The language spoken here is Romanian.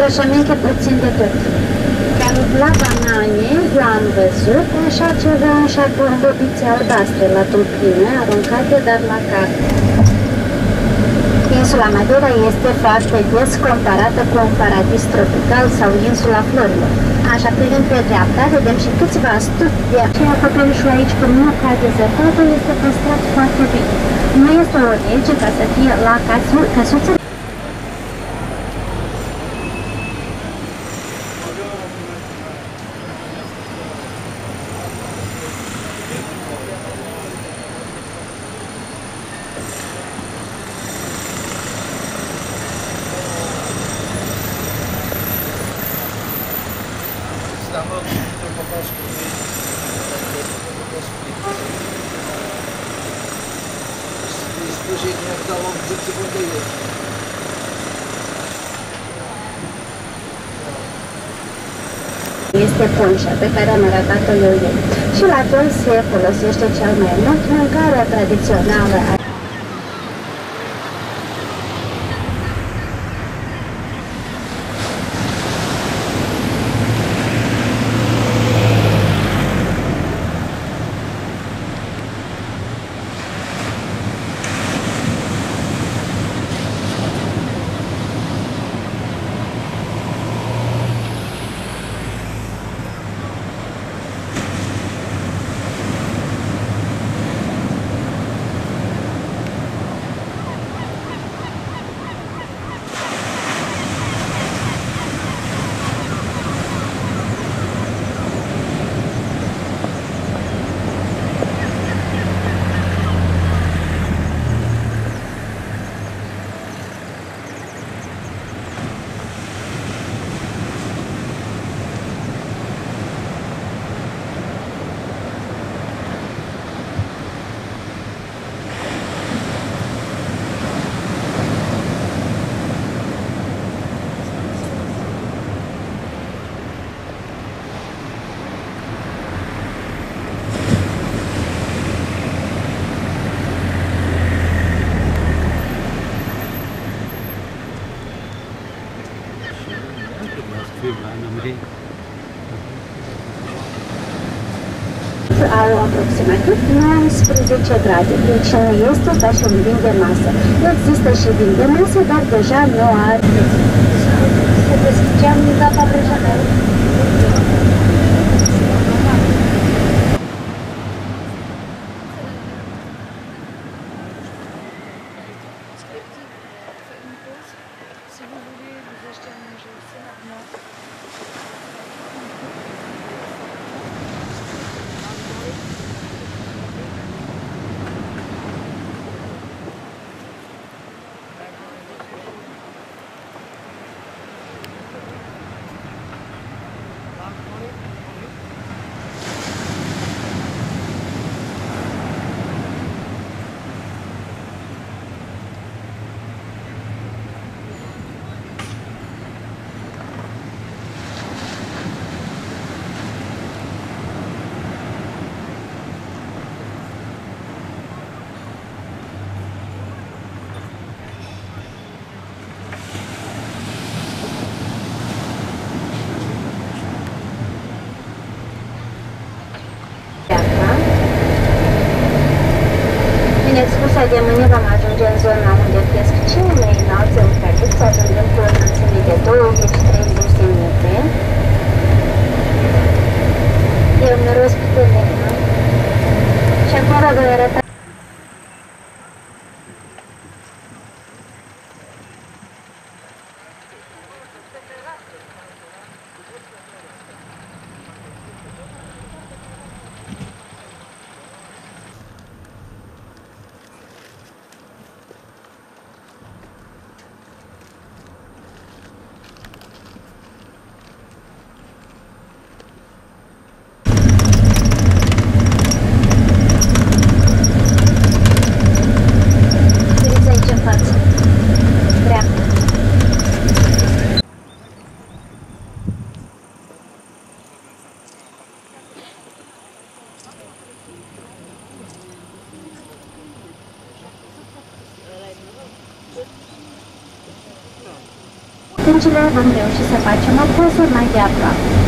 îngrășăminte puțin de tot. Cam la banane l-am văzut așa ceva, așa cu bobițe albastre la tulpine, aruncate, dar la carte. Insula Madeira este foarte des comparată cu un paradis tropical sau insula florilor. Așa, privind pe dreapta, vedem și câțiva stupi de aceea acoperișul aici, cum nu cade zăpadă, este păstrat foarte bine. Nu este o lege ca să fie la căsuță. Este ponșa pe care am arătat-o eu ieri. Și la fel se folosește cel mai mult mâncarea tradițională. Au aproximativ 19 grade, deci nu este ca și un vin de masă. Există și vin de masă, dar deja nu are. Să deschidem data brăjănării. În excursia de mâine vom ajunge în zona unde cresc cei mai înalți eucalipți, ajungând cu o înălțime de 20-30 de metri. E un miros puternic, nu? Și acolo voi arăta. stâncile vom reuși să facem o poză mai de aproape.